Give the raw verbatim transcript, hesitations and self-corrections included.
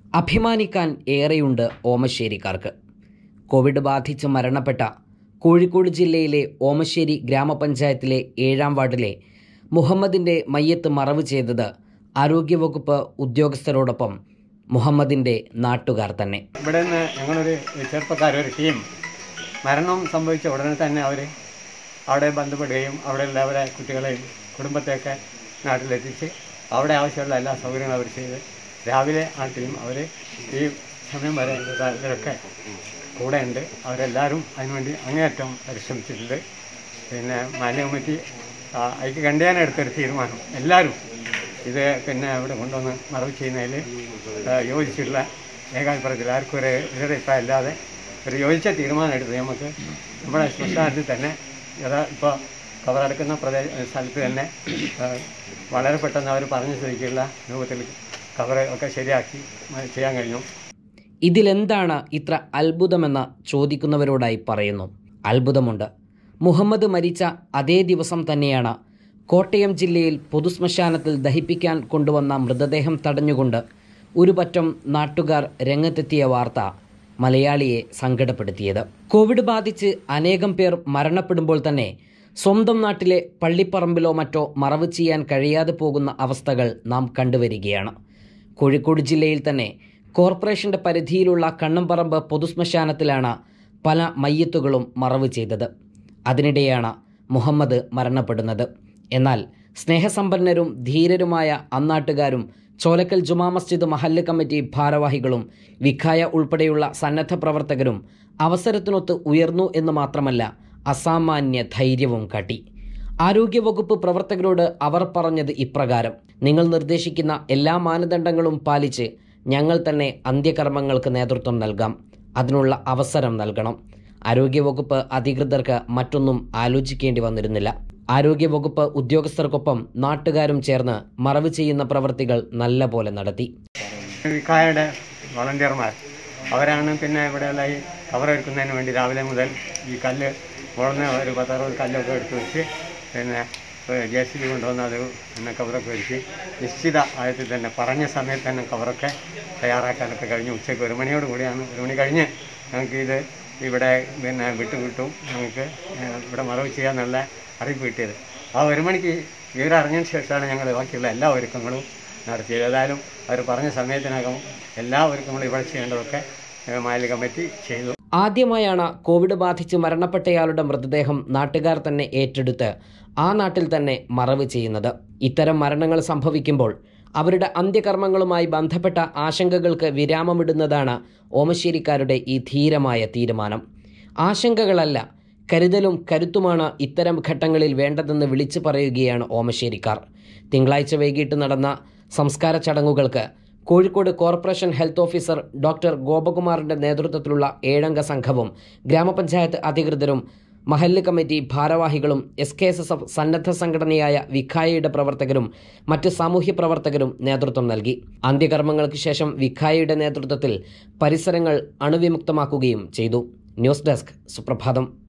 അഭിമാനിക്കാൻ ഏറെയുണ്ട് ഓമശ്ശേരിക്കാർക്ക്. കോവിഡ് ബാധിച്ച് മരണപ്പെട്ട കോഴിക്കോട് ജില്ലയിലെ ഓമശ്ശേരി ഗ്രാമപഞ്ചായത്തിലെ ഏഴാം വാർഡിലെ മുഹമ്മദിൻ്റെ മയ്യത്ത് മറവ് ചെയ്തത് ആരോഗ്യവകുപ്പ് ഉദ്യോഗസ്ഥരോടൊപ്പം മുഹമ്മദിൻ്റെ നാട്ടുകാർ തന്നെ. ഇവിടെ നിന്ന് ഞങ്ങളൊരു ചെറുപ്പക്കാരൊരു ടീം മരണം സംഭവിച്ച ഉടനെ തന്നെ അവർ അവിടെ ബന്ധപ്പെടുകയും അവിടെയുള്ള അവരെ കുട്ടികളെയും കുടുംബത്തെയൊക്കെ നാട്ടിലെത്തിച്ച് അവിടെ ആവശ്യമുള്ള എല്ലാ സൗകര്യങ്ങളും അവർ ചെയ്ത് രാവിലെ ആ ടീം അവർ ഈ സമയം വരെ ഇവരൊക്കെ കൂടെ ഉണ്ട്. അവരെല്ലാവരും അതിനുവേണ്ടി അങ്ങേയറ്റം പരിശ്രമിച്ചിട്ടുണ്ട്. പിന്നെ മാലിന്യ കമ്മിറ്റി അതിക്ക് കണ്ടുകാനെടുത്തൊരു തീരുമാനം എല്ലാവരും ഇത് പിന്നെ ഇവിടെ കൊണ്ടുവന്ന് മറവ് ചെയ്യുന്നതിൽ യോജിച്ചിട്ടുള്ള ഏകാഭിപ്രായത്തിൽ ആർക്കും ഒരു എതിരഭിപ്രായം ഇല്ലാതെ ഒരു യോജിച്ച തീരുമാനം എടുത്ത് നമുക്ക് നമ്മുടെ ശ്മശാനത്തിൽ തന്നെ ഏതാ ഇപ്പോൾ കവറടക്കുന്ന പ്രദേശ സ്ഥലത്ത് തന്നെ വളരെ പെട്ടെന്ന് അവർ പറഞ്ഞ സ്ഥിതിക്കുള്ള രൂപത്തിൽ കവർ ഒക്കെ ശരിയാക്കി ചെയ്യാൻ കഴിഞ്ഞു. ഇതിലെന്താണ് ഇത്ര അത്ഭുതമെന്ന് ചോദിക്കുന്നവരോടായി പറയുന്നു. അത്ഭുതമുണ്ട്. മുഹമ്മദ് മരിച്ച അതേ ദിവസം തന്നെയാണ് കോട്ടയം ജില്ലയിൽ പൊതുശ്മശാനത്തിൽ ദഹിപ്പിക്കാൻ കൊണ്ടുവന്ന മൃതദേഹം തടഞ്ഞുകൊണ്ട് ഒരു പറ്റം നാട്ടുകാർ രംഗത്തെത്തിയ വാർത്ത മലയാളിയെ സങ്കടപ്പെടുത്തിയത്. കോവിഡ് ബാധിച്ച് അനേകം പേർ മരണപ്പെടുമ്പോൾ തന്നെ സ്വന്തം നാട്ടിലെ പള്ളിപ്പറമ്പിലോ മറ്റോ മറവ് ചെയ്യാൻ കഴിയാതെ പോകുന്ന അവസ്ഥകൾ നാം കണ്ടുവരികയാണ്. കോഴിക്കോട് ജില്ലയിൽ തന്നെ കോർപ്പറേഷന്റെ പരിധിയിലുള്ള കണ്ണംപറമ്പ് പൊതുശ്മശാനത്തിലാണ് പല മയ്യത്തുകളും മറവ് ചെയ്തത്. അതിനിടെയാണ് മുഹമ്മദ് മരണപ്പെടുന്നത്. എന്നാൽ സ്നേഹസമ്പന്നരും ധീരരുമായ അന്നാട്ടുകാരും ചോലക്കൽ ജുമാ മസ്ജിദ് മഹല്ല് കമ്മിറ്റി ഭാരവാഹികളും വിഖായ ഉൾപ്പെടെയുള്ള സന്നദ്ധ പ്രവർത്തകരും അവസരത്തിനൊത്ത് ഉയർന്നു എന്ന് മാത്രമല്ല അസാമാന്യ ധൈര്യവും കാട്ടി. ആരോഗ്യവകുപ്പ് പ്രവർത്തകരോട് അവർ പറഞ്ഞത് ഇപ്രകാരം: നിങ്ങൾ നിർദ്ദേശിക്കുന്ന എല്ലാ മാനദണ്ഡങ്ങളും പാലിച്ച് ഞങ്ങൾ തന്നെ അന്ത്യകർമ്മങ്ങൾക്ക് നേതൃത്വം നൽകാം. അതിനുള്ള അവസരം നൽകണം. ആരോഗ്യവകുപ്പ് അധികൃതർക്ക് മറ്റൊന്നും ആലോചിക്കേണ്ടി വന്നിരുന്നില്ല. ആരോഗ്യവകുപ്പ് ഉദ്യോഗസ്ഥർക്കൊപ്പം നാട്ടുകാരും ചേർന്ന് മറവ് ചെയ്യുന്ന പ്രവൃത്തികൾ നല്ല പോലെ നടത്തി. വിഖായയുടെ വളണ്ടിയർമാർ അവരാണ് പിന്നെ ഇവിടെയുള്ള ഈ കവറെടുക്കുന്നതിന് വേണ്ടി രാവിലെ മുതൽ ഈ കല്ല് വളർന്ന ഒരു പത്തറുപത് കല്ലൊക്കെ എടുത്ത് വെച്ച് പിന്നെ ജെ സി ബി കൊണ്ടുവന്ന് അത് പിന്നെ കവറൊക്കെ വെച്ച് നിശ്ചിത ആയത്തിൽ തന്നെ പറഞ്ഞ സമയത്ത് തന്നെ കവറൊക്കെ തയ്യാറാക്കാനൊക്കെ കഴിഞ്ഞു. ഉച്ചയ്ക്ക് ഒരു മണിയോട് കൂടിയാണ് ഒരു മണി കഴിഞ്ഞ് ഞങ്ങൾക്ക് ഇത് ഇവിടെ പിന്നെ വിട്ടുകിട്ടും ഞങ്ങൾക്ക് ഇവിടെ മറവ് ചെയ്യാന്നുള്ള അറിയിപ്പ് കിട്ടിയത്. ആ ഒരു മണിക്ക് വിവരം അറിഞ്ഞതിന് ശേഷമാണ് ഞങ്ങൾ ബാക്കിയുള്ള എല്ലാ ഒരുക്കങ്ങളും നടത്തിയത്. ഏതായാലും അവർ പറഞ്ഞ സമയത്തിനകം എല്ലാ ഒരുക്കങ്ങളും ഇവിടെ ചെയ്യേണ്ടതൊക്കെ മാലിന്യ കമ്മിറ്റി ചെയ്തു. ആദ്യമായാണ് കോവിഡ് ബാധിച്ച് മരണപ്പെട്ടയാളുടെ മൃതദേഹം നാട്ടുകാർ തന്നെ ഏറ്റെടുത്ത് ആ നാട്ടിൽ തന്നെ മറവ് ചെയ്യുന്നത്. ഇത്തരം മരണങ്ങൾ സംഭവിക്കുമ്പോൾ അവരുടെ അന്ത്യകർമ്മങ്ങളുമായി ബന്ധപ്പെട്ട ആശങ്കകൾക്ക് വിരാമമിടുന്നതാണ് ഓമശ്ശേരിക്കാരുടെ ഈ ധീരമായ തീരുമാനം. ആശങ്കകളല്ല, കരുതലും കരുത്തുമാണ് ഇത്തരം ഘട്ടങ്ങളിൽ വേണ്ടതെന്ന് വിളിച്ചു പറയുകയാണ് ഓമശ്ശേരിക്കാർ. തിങ്കളാഴ്ച വൈകിട്ട് നടന്ന സംസ്കാര ചടങ്ങുകൾക്ക് Kozhikode corporation health officer doctor ഗോപകുമാറിൻ്റെ നേതൃത്വത്തിലുള്ള ഏഴംഗ സംഘവും ഗ്രാമപഞ്ചായത്ത് അധികൃതരും മഹല്ല് കമ്മിറ്റി ഭാരവാഹികളും S K S S F സന്നദ്ധ സംഘടനയായ വിഖായയുടെ പ്രവർത്തകരും മറ്റ് സാമൂഹ്യ പ്രവർത്തകരും നേതൃത്വം നൽകി. അന്ത്യകർമ്മങ്ങൾക്ക് ശേഷം വിഖായയുടെ നേതൃത്വത്തിൽ പരിസരങ്ങൾ അണുവിമുക്തമാക്കുകയും ചെയ്തു. ന്യൂസ് ഡെസ്ക് സുപ്രഭാതം.